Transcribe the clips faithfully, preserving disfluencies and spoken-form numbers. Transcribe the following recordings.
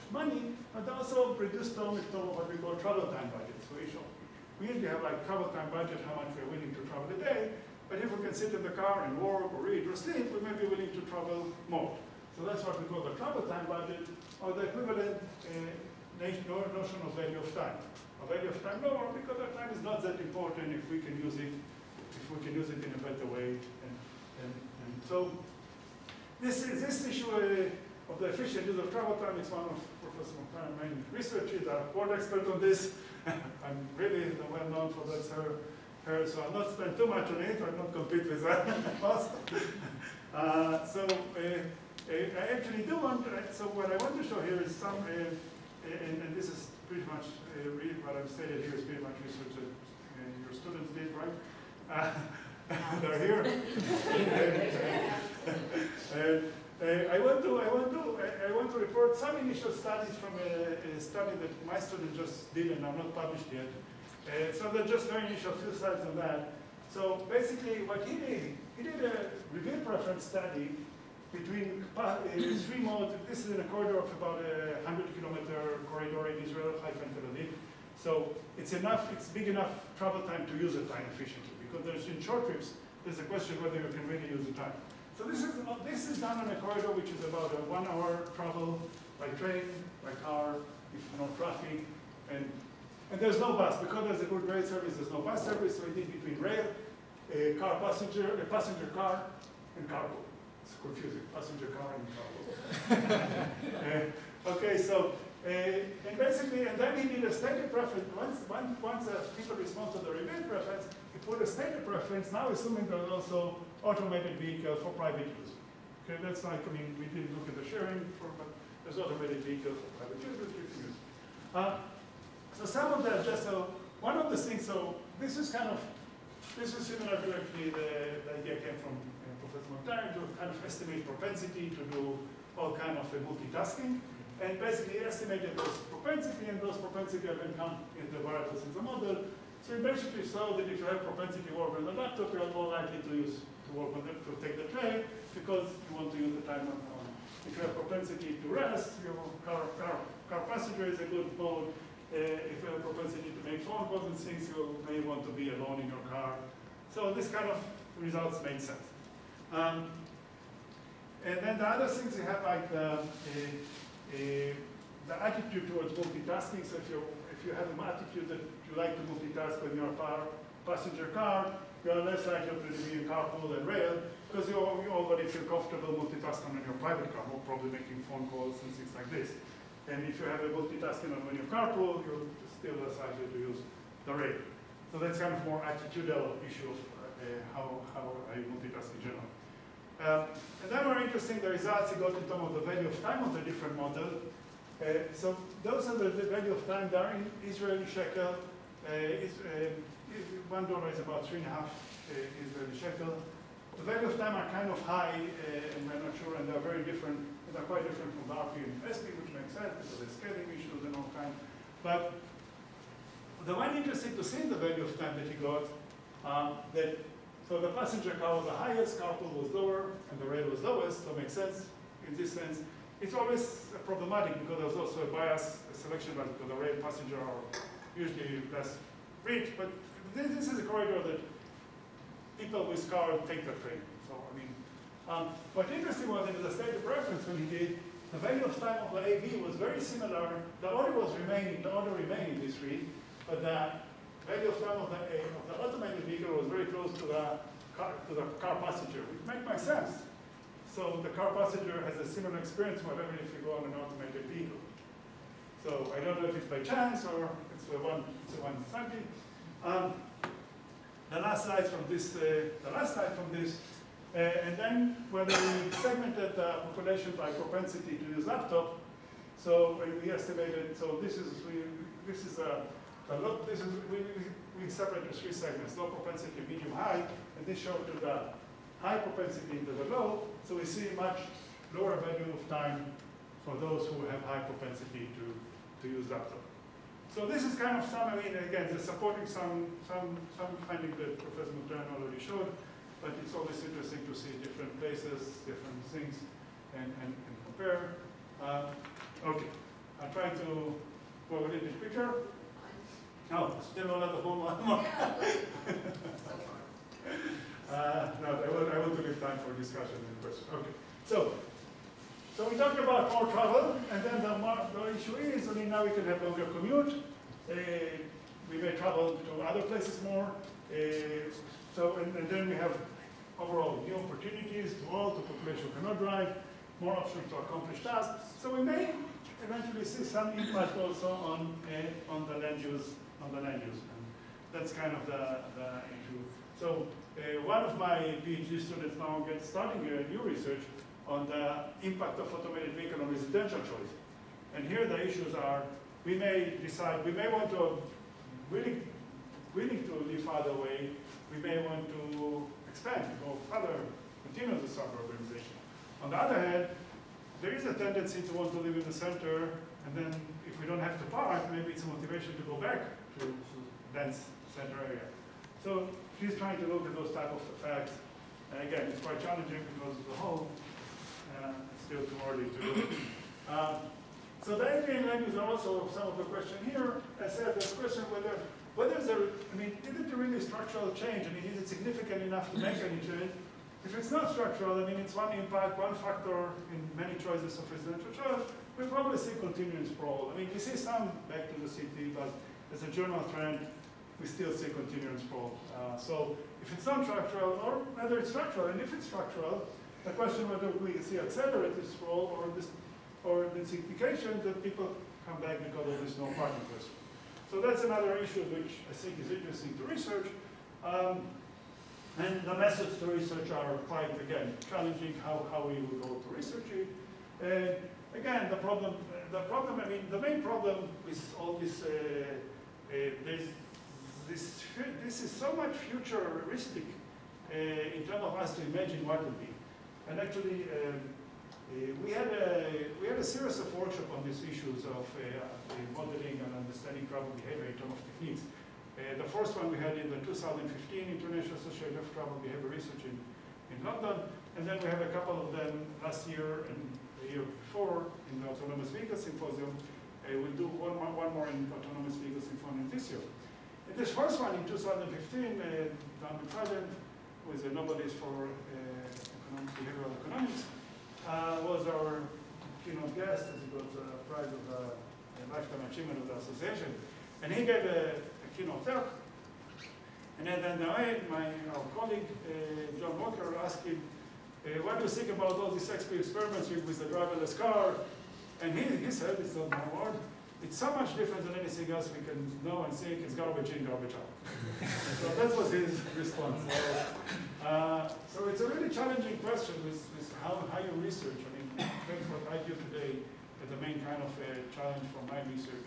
money, but also reduced term with term of what we call travel time budget. So we, show, we usually have like travel time budget, how much we're willing to travel a day, but if we can sit in the car and work or read or sleep, we may be willing to travel more. So that's what we call the travel time budget, or the equivalent uh, notion of value of time. A value of time lower because our time is not that important if we can use it, if we can use it in a better way. And, and, and so this is this issue uh, of the efficient use of travel time is one of Professor Montagne's main researches. I'm a world expert on this. I'm really well known for that, her, her, so I'll not spend too much on it. I'll not compete with that fast. uh, so uh, I actually do want, uh, so what I want to show here is some, uh, and, and this is pretty much, uh, really what I've stated here is pretty much research that uh, your students did, right? Uh, they're here. and, uh, I want to, I want to, I, I want to report some initial studies from a, a study that my student just did and are not published yet. Uh, so they're just very initial few slides on that. So basically, what he did, he did a reveal preference study between uh, three modes. This is in a corridor of about a hundred kilometer corridor in Israel, Haifa and Tel Aviv. So it's enough, it's big enough travel time to use the time efficiently, because there's in short trips, there's a question whether you can really use the time. So this is, this is done on a corridor which is about a one hour travel by train, by car, if no traffic, and, and there's no bus. Because there's a good rail service, there's no bus service, so it is between rail, a car passenger, a passenger car, and carpool. It's confusing, passenger car and carpool. uh, okay, so, uh, and basically, and then he did a stated preference. Once, once, once uh, people respond to the reveal preference, he put a stated preference, now assuming there's also automated vehicle for private use. Okay, that's like, I mean, we didn't look at the sharing, for, but there's automated vehicle for private use that you can use. Uh, so some of that just, so one of the things, so this is kind of, this is similar to actually the, the idea came from uh, Professor Montaigne to kind of estimate propensity to do all kind of uh, multitasking. And basically estimated those propensity, and those propensity have been counted in the variables in the model. So you basically saw that if you have propensity to work on the laptop, you are more likely to use to work on the, to take the train because you want to use the time on. on. If you have propensity to rest, your car car car passenger is a good mode. Uh, if you have propensity to make phone calls and things, you may want to be alone in your car. So this kind of results made sense. Um, and then the other things you have like the. Uh, Uh, the attitude towards multitasking. So if you if you have an attitude that you like to multitask when you're a car, passenger car, you are less likely to be in carpool and rail because you, you already feel comfortable multitasking on your private car, more probably making phone calls and things like this. And if you have a multitasking on when you carpool, you're still less likely to use the rail. So that's kind of more attitudinal issue of uh, how how I multitask in general. Um, and then more interesting, the results you got in terms of the value of time of the different model. Uh, so those are the, the value of time. They are in Israeli shekel. Uh, is, uh, one dollar is about three and a half uh, Israeli shekel. The value of time are kind of high, uh, and we're not sure, and they're very different. They're quite different from the R P and S P, which makes sense because there's scaling issues and all kinds. But the one interesting to see in the value of time that you got, um, that so the passenger car was the highest, carpool was lower, and the rail was lowest, so it makes sense in this sense. It's always problematic because there's also a bias a selection bias because the rail passenger are usually less rich, but this, this is a corridor that people with car take the train. So, I mean, um, what's interesting was in the stated preference when he did, the value of time of the A V was very similar. The order was remaining, the order remained in this read, but the value of time of the, uh, of the automated vehicle was very close to the car, to the car passenger, which makes my sense. So the car passenger has a similar experience, whatever if you go on an automated vehicle. So I don't know if it's by chance or it's a one, it's a one study. Um, the last slide from this, uh, the last slide from this, uh, and then whether we segmented the population by propensity to use laptop. So we estimated. So this is we, this is a The low, this is, we, we, we separate the three segments, low propensity, medium, high, and this showed to the high propensity into the low, so we see much lower value of time for those who have high propensity to, to use laptop. So this is kind of some, I mean, again, they're supporting some, some, some finding that Professor Montaigne already showed, but it's always interesting to see different places, different things, and, and, and compare. Uh, okay, I'll try to go a little bit quicker. No, still a lot of homework. uh, no, I want, I want to leave time for discussion and questions. Okay, so so we talked about more travel, and then the, more, the issue is, I mean, now we can have longer commute. Uh, we may travel to other places more. Uh, so, and, and then we have overall new opportunities to all, the population cannot drive, more options to accomplish tasks. So we may eventually see some impact also on uh, on the land use, on the land use. And that's kind of the, the issue. So uh, one of my PhD students now gets starting a new research on the impact of automated vehicle on residential choice. And here the issues are, we may decide, we may want to, willing, willing to live farther away, we may want to expand, go further, continue the suburbanization. On the other hand, there is a tendency to want to live in the center, and then if we don't have to park, maybe it's a motivation to go back to, to dense center area. So she's trying to look at those type of effects. And again, it's quite challenging because the whole uh, it's still too early to do. Um, so the Adrian land use are also some of the question here. I said there's a question whether whether there, I mean, is it a really structural change? I mean, is it significant enough to make any change? If it's not structural, I mean, it's one impact, one factor in many choices of residential choice, we probably see continuing sprawl. I mean, we see some back to the city, but as a general trend, we still see continuing sprawl. Uh, so if it's not structural, or whether it's structural, and if it's structural, the question whether we see accelerated sprawl or this, or densification that people come back because of this no parking question. So that's another issue which I think is interesting to research. Um, and the methods to research are quite, again, challenging how, how we would go to research it. And again, the problem, the problem, I mean, the main problem with all this, uh, uh, there's this, this is so much futuristic uh, in terms of us to imagine what would be. And actually, um, uh, we had a we had a series of workshops on these issues of uh, uh, modeling and understanding travel behavior in terms of techniques. Uh, the first one we had in the two thousand fifteen International Association of Travel Behavior Research in, in London, and then we have a couple of them last year and the year before in the Autonomous Vehicle Symposium. Uh, we'll do one, one more in Autonomous Vehicle Symposium this year. And this first one in two thousand fifteen, uh, Don McFadden, who is a Nobelist for uh, behavioral economics, uh, was our keynote guest as he got the prize of the, the Lifetime Achievement of the Association. And he gave a, a keynote talk. And then, then my our colleague, uh, John Walker, asked him, uh, what do you think about all these experiments with, with the driverless car? And he, he said, it's not my word, it's so much different than anything else we can know and think. It's garbage in, garbage out. So that was his response. So, uh, so it's a really challenging question with, with how, how you research. I mean, that's what I do today as the main kind of uh, challenge for my research.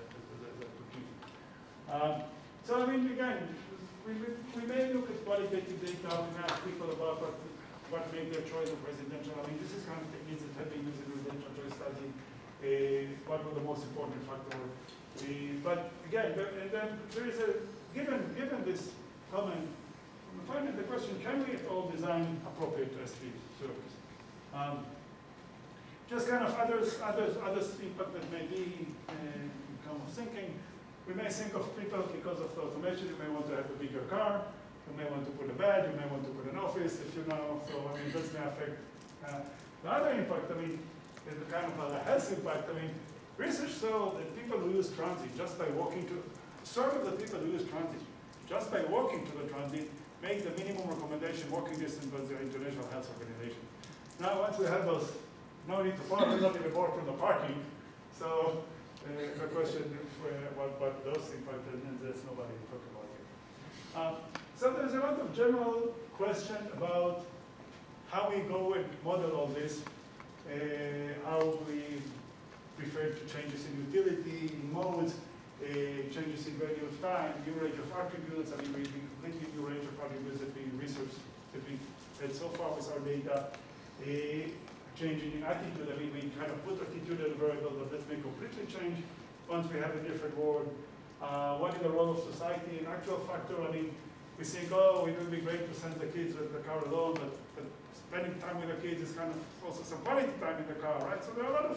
Uh, um, so I mean, again, we, we, we may look at qualitative data, we may ask people about what, what made their choice of residential. I mean, this is kind of techniques that have been used in residential choice study. Uh, what were the most important factors? Uh, but again, the, and then there is a, given, given this comment, we find the question, can we at all design appropriate S P service? Um, just kind of others, others, others impact that may be uh, in terms of thinking. We may think of people because of the automation, you may want to have a bigger car, you may want to put a bed, you may want to put an office, if you know, so I mean, that's may affect. Uh, the other impact, I mean, is the kind of a health impact. I mean, research shows that people who use transit just by walking to, sort of the people who use transit, just by walking to the transit, make the minimum recommendation walking distance by the International Health Organization. Now, once we have those, no need to park, we're not in the board from the parking. So uh, the question is uh, what, what those impact, and there's nobody to talk about it. Uh, so there's a lot of general question about how we go and model all this. Uh, how we refer to changes in utility, in modes, uh, changes in value of time, new range of attributes. I mean, we completely new range of attributes that we researched, that we had so far with our data. Uh, changing in attitude, I mean, we kind of put attitude as a variable, but that may completely change once we have a different world. Uh, what is the role of society? An actual factor, I mean, we think, oh, it would be great to send the kids with the car alone, but, but spending time with the kids is kind of also some quality time in the car, right? So there are a lot of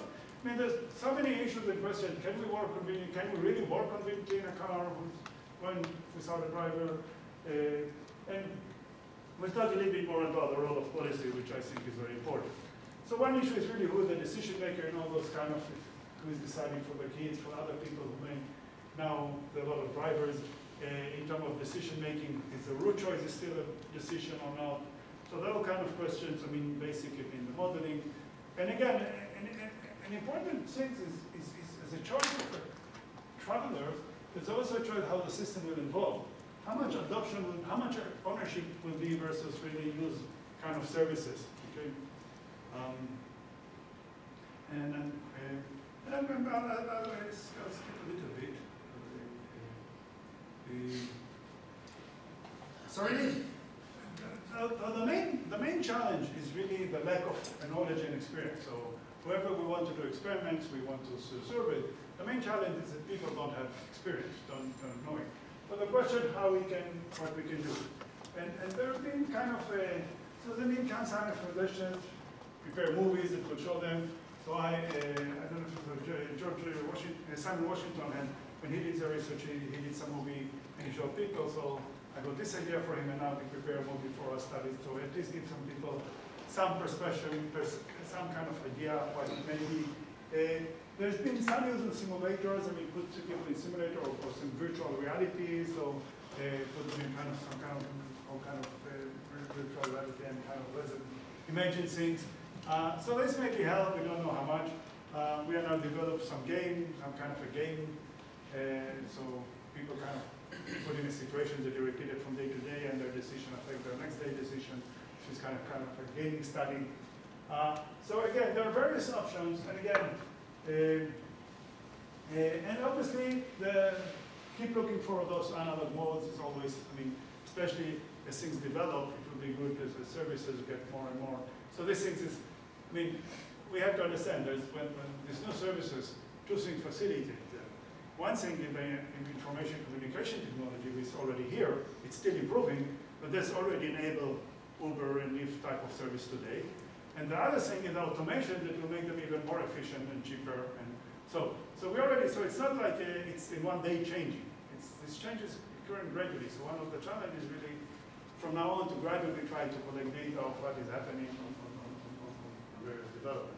I mean, there's so many issues and questions. Can we work conveniently? Can we really work conveniently in a car when without a driver? Uh, and we'll talk a little bit more about the role of policy, which I think is very important. So one issue is really who is the decision maker and all those kind of, who is deciding for the kids, for other people who may now, there are a lot of drivers. Uh, in terms of decision making, is the route choice is still a decision or not? So there are all kind of questions, I mean, basically in the modeling. And again, an, an, an important thing is, is, is, is a choice for travelers, there's also a choice how the system will evolve. How much adoption, will, how much ownership will be versus really use kind of services, okay? Um, and then, uh, and I'm, I'll, I'll, I'll, I'll skip a little bit. Uh, so really, the, the, main, the main challenge is really the lack of knowledge and experience. So whoever we want to do experiments, we want to serve it, the main challenge is that people don't have experience, don't, don't know it. But the question how we can, what we can do. And, and there have been kind of a, so there have been kind of organizations, prepare movies that will show them. So I, uh, I don't know if it was George Washington, uh, Simon Washington, and when he did the research, he, he did some movie and he showed people. So I got this idea for him, and now we prepare a movie for our studies to at least give some people some perspective, pers some kind of idea of what it may be. Uh, there's been some use of simulators, and we put people in simulator or, or some virtual reality. So uh, put them in kind of some kind of all kind of uh, virtual reality and kind of imagine things. Uh, so this may be help. We don't know how much. Uh, we are now developed some game, some kind of a game. Uh, so people kind of put in a situation that they repeat it from day to day, and their decision affect their next day decision. Which is kind of kind of a gaming study. Uh, so again, there are various options, and again, uh, uh, and obviously the keep looking for those analog modes is always. I mean, especially as things develop, it will be good as the services get more and more. So this things is. I mean, we have to understand there's when, when there's no services, two things facilitate. One thing in the in information communication technology is already here, it's still improving, but that's already enabled Uber and Lyft type of service today. And the other thing is automation that will make them even more efficient and cheaper. And so, so we already, so it's not like a, it's in one day changing. It's, this changes occurring gradually. So one of the challenges really, from now on to gradually try to collect data of what is happening on, on, on, on, on various development.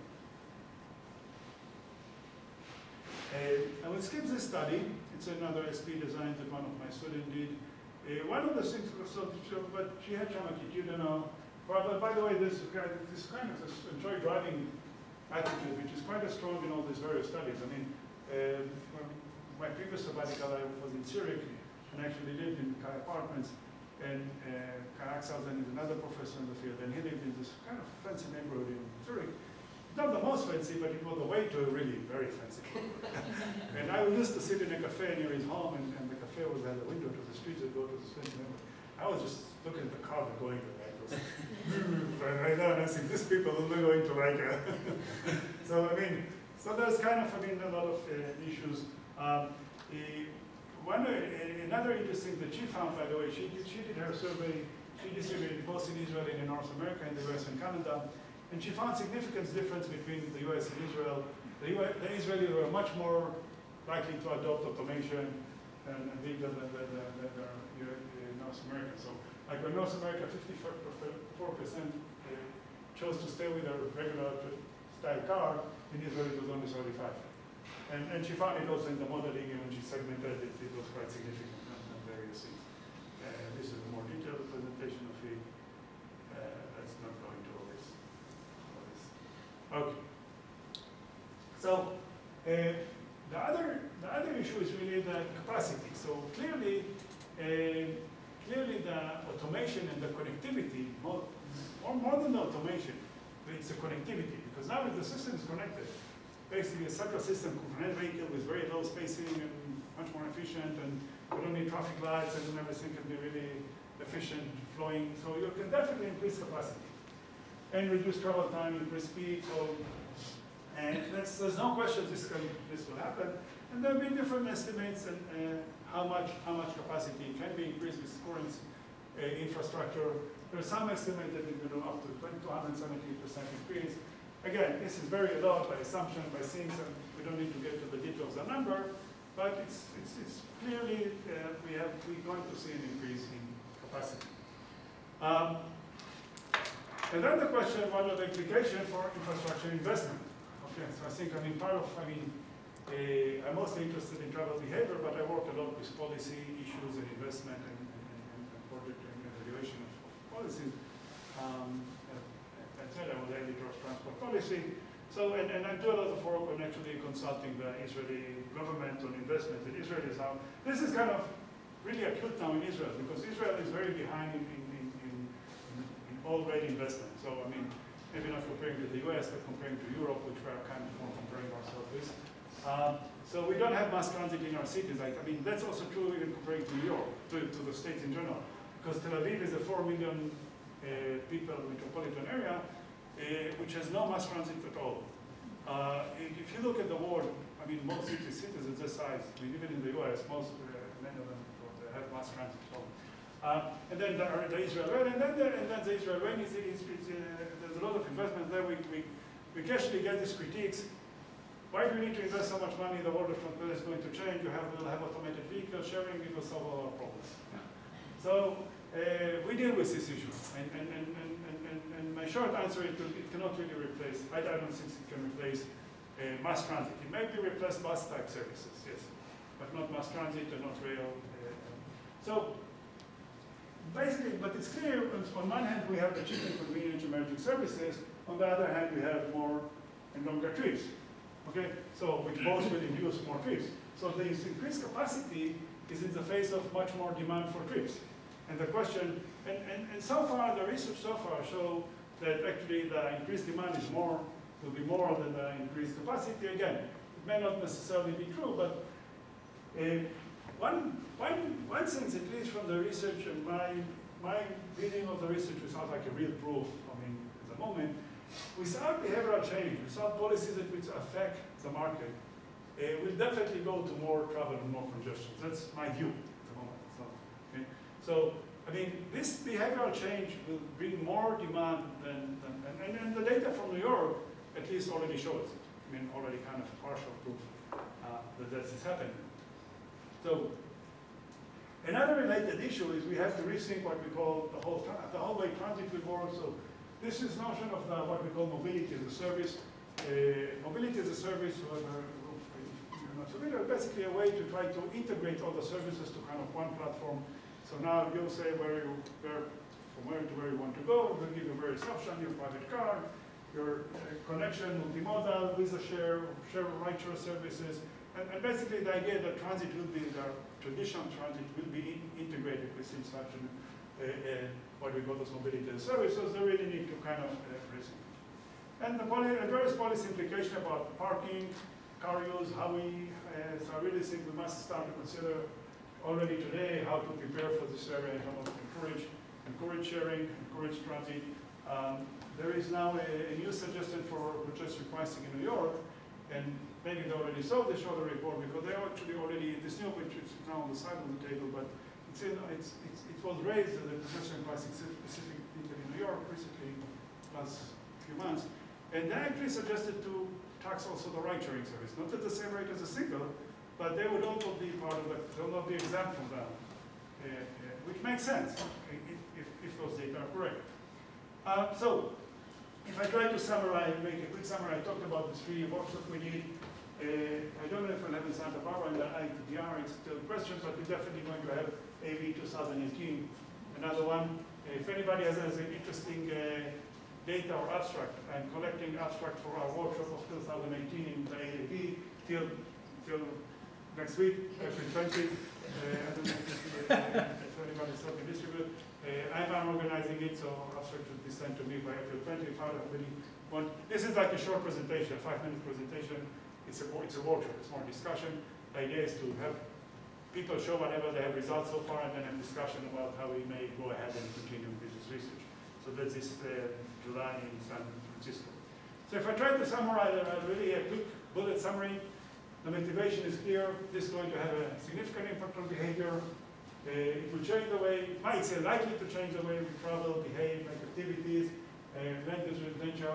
Uh, I will skip this study. It's another S P design that one of my students did. Uh, one of the things, so, so, but she had longitudinal. But by the way, this, this kind of this enjoy driving attitude, which is quite as strong in all these various studies. I mean, uh, my previous sabbatical, I was in Zurich and actually lived in Kai apartments. And uh, Kai Axelsen is another professor in the field, and he lived in this kind of fancy neighborhood in Zurich. Not the most fancy, but it was the way to a really very fancy. And I used to sit in a cafe near his home, and, and the cafe was at the window to the streets that go to this fancy neighborhood. I was just looking at the car that going there. Right now, and I think these people are going to like uh, so I mean, so there's kind of I mean a lot of uh, issues. Um, uh, one uh, another interesting that she found, by the way, she did, she did her survey. She did survey both in Israel and in North America, in the U S and Canada. And she found significant difference between the U S and Israel. The, U S, the Israelis were much more likely to adopt automation and, and legal than the, the, the, the, the North America. So, like in North America, fifty-four percent uh, chose to stay with a regular style car. In Israel, it was only thirty-five. And, and she found it also in the modeling, and when she segmented it, it was quite significant on various things. Uh, this is a more detailed presentation of it. Uh, let's not go into all this. Okay. So uh, the other the other issue is really the capacity. So clearly, uh, clearly the automation and the connectivity, more, more, more than the automation, it's the connectivity, because now if the system is connected, basically a central system can connect vehicle with very low spacing and much more efficient, and we don't need traffic lights, and everything can be really efficient, flowing. So you can definitely increase capacity and reduce travel time, increase speed. So, and that's, there's no question this can, this will happen. And there have been different estimates and uh, how much how much capacity can be increased with current uh, infrastructure. There's some estimate that it will go up to twenty to one hundred seventy percent increase. again, this is very a lot by assumption, by things, and we don't need to get to the details of the number, but it's, it's, it's clearly uh, we have, we're going to see an increase in capacity. Um, and then the question, what are the implications for infrastructure investment? Okay, so I think, I mean, part of, I mean, uh, I'm mostly interested in travel behavior, but I work a lot with policy issues and investment and, and, and, and project and evaluation of, of policies. Um, I said I was the editor of transport policy. So, and, and I do a lot of work on actually consulting the Israeli government on investment in Israel. Is how, this is kind of really acute now in Israel because Israel is very behind in, in, in, in, in all rate investment. So, I mean, maybe not comparing to the U S, but comparing to Europe, which we are kind of more comparing ourselves with. Um, so we don't have mass transit in our cities. Like, I mean, that's also true even comparing to New York, to, to the states in general. Because Tel Aviv is a four million uh, people metropolitan area, uh, which has no mass transit at all. Uh, if you look at the world, I mean, most cities, cities of this size, I mean, even in the U S, most, uh, many of them have mass transit at all. Uh, and then the, the Israel Rail, and then the, and then the Israel Rail is, is, is uh, there's a lot of investment there. We, we, we actually get these critiques. Why do we need to invest so much money? The world of transport is going to change. You have, we'll have automated vehicle sharing. It will solve all our problems. Yeah. So uh, we deal with this issue. And, and, and, and, and, and my short answer is it, it cannot really replace, I, I don't think it can replace uh, mass transit. It may be replace bus type services, yes, but not mass transit and not rail. Uh, so basically, but it's clear, on one hand, we have the cheap and convenient emerging services. On the other hand, we have more and longer trips. Okay, so which both will induce more trips. So this increased capacity is in the face of much more demand for trips. And the question, and, and, and so far, the research so far show that actually the increased demand is more, will be more than the increased capacity. Again, it may not necessarily be true, but uh, one, one, one thing, at least from the research and my, my reading of the research without like a real proof, I mean, at the moment, without behavioral change, without policies that which affect the market, uh, we'll definitely go to more travel and more congestion. That's my view at the moment. So, okay? So I mean, this behavioral change will bring more demand than, than and, and, and the data from New York at least already shows it. I mean, already kind of partial proof uh, that this is happening. So another related issue is we have to rethink what we call the whole, the whole way transit will work. So this is notion of the, what we call mobility as a service. Uh, mobility as a service, whoever, if you're not familiar, basically a way to try to integrate all the services to kind of one platform. So now you'll say where you, where, from where to where you want to go. We'll give you various options, your private car, your uh, connection, multimodal, visa share, share rideshare services. And, and basically the idea that transit will be, the traditional transit will be in, integrated with such an uh, uh, what we call those mobility as services. They really need to kind of uh, rethink. And the poly, various policy implication about parking, car use, how we, uh, so I really think we must start to consider already today how to prepare for this area and how to encourage, encourage sharing, encourage transit. Um, there is now a, a new suggestion for congestion pricing in New York, and maybe they already saw the shorter report because they actually already, this new which is now on the side of the table, but it's in, it's, it's, it was raised as a congestion pricing specific in New York recently, last few months, and they actually suggested to tax also the ride-sharing service, not at the same rate as a single, but they would also be part of the, they will not be exempt from that, uh, uh, which makes sense if, if, if those data are correct. Uh, so, if I try to summarize, make a quick summary, I talked about the three workshops we did. Uh, I don't know if we'll have in Santa Barbara in the I T D R, it's still a question, but we're definitely going to have A V twenty eighteen, another one. Uh, if anybody has, has an interesting uh, data or abstract, I'm collecting abstract for our workshop of two thousand eighteen in the A A V till, till next week, April twentieth. Uh, I don't know if, uh, if anybody's helping distribute. Uh, I'm organizing it, so abstract should be sent to me by April twentieth. If I really want, this is like a short presentation, a five-minute presentation. It's a, it's a workshop, it's more discussion. The idea is to have people show whatever they have results so far and then have discussion about how we may go ahead and continue with this research. So that's this uh, July in San Francisco. So if I try to summarize a really a quick bullet summary, the motivation is clear. This is going to have a significant impact on behavior. Uh, it will change the way, might say likely to change the way we travel, behave, make activities, uh, land use residential. It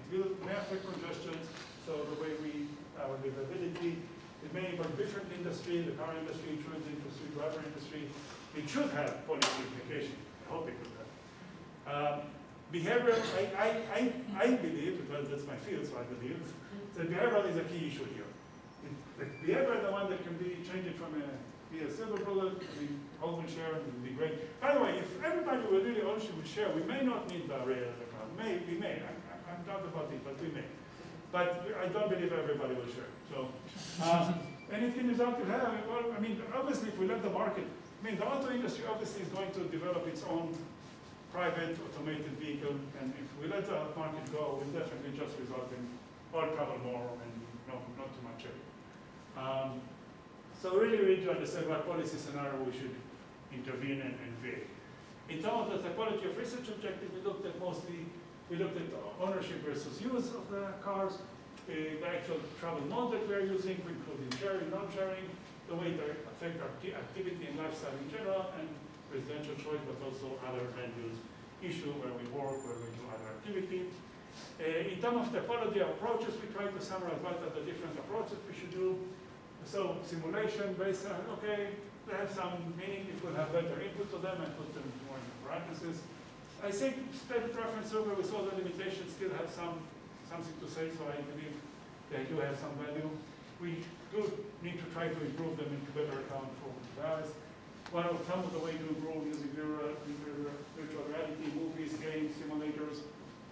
will, may affect congestion, so the way we, our livability. It may impact different industry, the car industry, insurance industry, driver industry. It should have policy implications. I hope it would have. Um, behavioral, I, I, I, I believe, because that's my field, so I believe, that behavioral is a key issue here. It, the behavioral is the one that can be changed from a, be a silver bullet, we all will share, it would be great. By the way, if everybody will really all would share, we may not need the array as a cloud. May, we may, I, I, I'm not about it, but we may. But I don't believe everybody will share. So, um, and it can result in having, well, I mean, obviously if we let the market, I mean, the auto industry obviously is going to develop its own private automated vehicle, and if we let the market go, we'll definitely just result in all travel more and no, not too much area. Um, so really, we need to understand what policy scenario we should intervene and, and veil. In terms of the typology of research objective, we looked at mostly We looked at ownership versus use of the cars, uh, the actual travel mode that we're using, including sharing, non-sharing, the way they affect our activity and lifestyle in general, and residential choice, but also other land use issue where we work, where we do other activity. Uh, in terms of typology approaches, we try to summarize what are the different approaches we should do. So simulation based on, okay, they have some meaning, if we have better input to them and put them more in parentheses. I think stated reference survey with all the limitations still have some something to say, so I believe they do have some value. We do need to try to improve them into better account for guys. One of some of the way to improve using virtual, virtual reality, movies, games, simulators.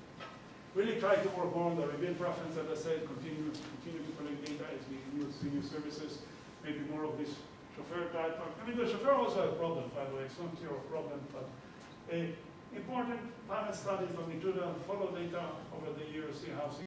Really try to work more on the rebuild preference, as I said, continue continue to collect data as we use new services, maybe more of this chauffeur type. I mean, the chauffeur also has problems, by the way. It's not zero problem, but uh, important panel studies longitudinal follow data over the years, see how